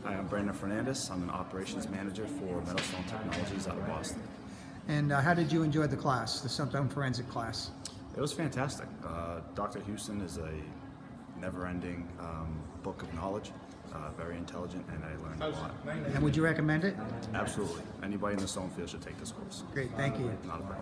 Hi, I'm Brandon Fernandez. I'm an operations manager for Meadowstone Technologies out of Boston. And how did you enjoy the class, the symptom forensic class? It was fantastic. Dr. Houston is a never-ending book of knowledge, very intelligent, and I learned a lot. And would you recommend it? Absolutely. Anybody in the stone field should take this course. Great, thank you. Not a problem.